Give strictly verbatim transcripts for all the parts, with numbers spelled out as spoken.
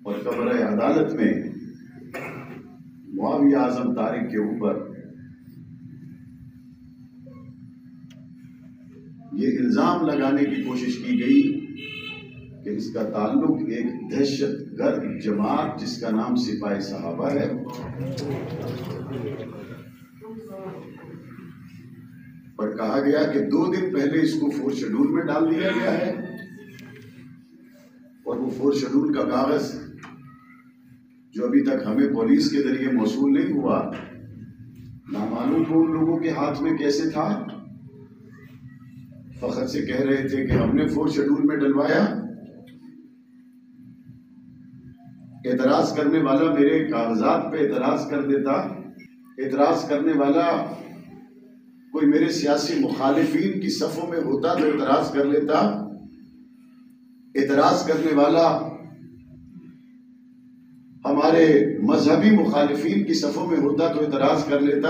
और कमरे अदालत में मुआविया आजम तारिक के ऊपर ये इल्जाम लगाने की कोशिश की गई कि इसका ताल्लुक एक दहशतगर्द जमात जिसका नाम सिपाही सहाबा है, पर कहा गया कि दो दिन पहले इसको फोर्थ शेड्यूल में डाल दिया गया है और वो फोर्थ शेड्यूल का कागज जो अभी तक हमें पुलिस के जरिए मौसूल नहीं हुआ, नामालूम को उन लोगों के हाथ में कैसे था। फखर से कह रहे थे कि हमने फोर्थ शेड्यूल में डलवाया। एतराज करने वाला मेरे कागजात पे एतराज कर देता, एतराज करने वाला कोई मेरे सियासी मुखालिफिन की सफ़ों में होता तो एतराज कर लेता, एतराज करने वाला हमारे मजहबी मुखालिफिन की सफ़ों में होता तो एतराज कर लेता।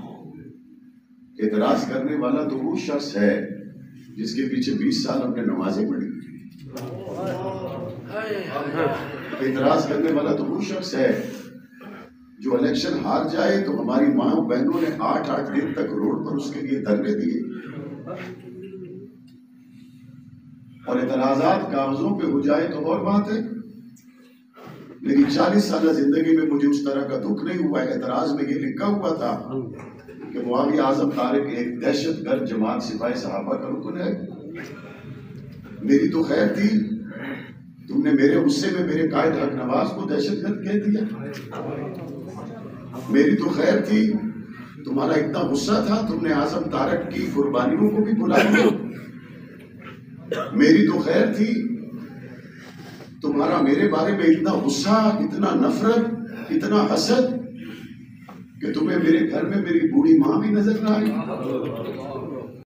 एतराज करने वाला तो वो शख्स है जिसके पीछे बीस साल हमने नमाजें पढ़ी। एतराज करने वाला तो वो शख्स है जो इलेक्शन हार जाए तो हमारी माँ बहनों ने आठ आठ दिन तक रोड पर उसके लिए धरने दिए, और एतराजात कागजों पे हो जाए तो और बात है। लेकिन चालीस साल जिंदगी में मुझे उस तरह का दुख नहीं हुआ। एतराज में ये लिखा हुआ था कि मुआविया आजम तारिक एक दहशतगर्द जमात सिपाही सहाबा का रुकन है। मेरी तो खैर थी, तुमने मेरे गुस्से में मेरे कायद हक नवाज को दहशतगर्द कह दिया। मेरी तो खैर थी, तुम्हारा इतना गुस्सा था तुमने आजम तारिक की कुर्बानियों को भी बुला लिया। मेरी तो खैर थी, तुम्हारा मेरे बारे में इतना गुस्सा, इतना नफरत, इतना हसद कि तुम्हें मेरे घर में मेरी बूढ़ी माँ भी नजर ना आई।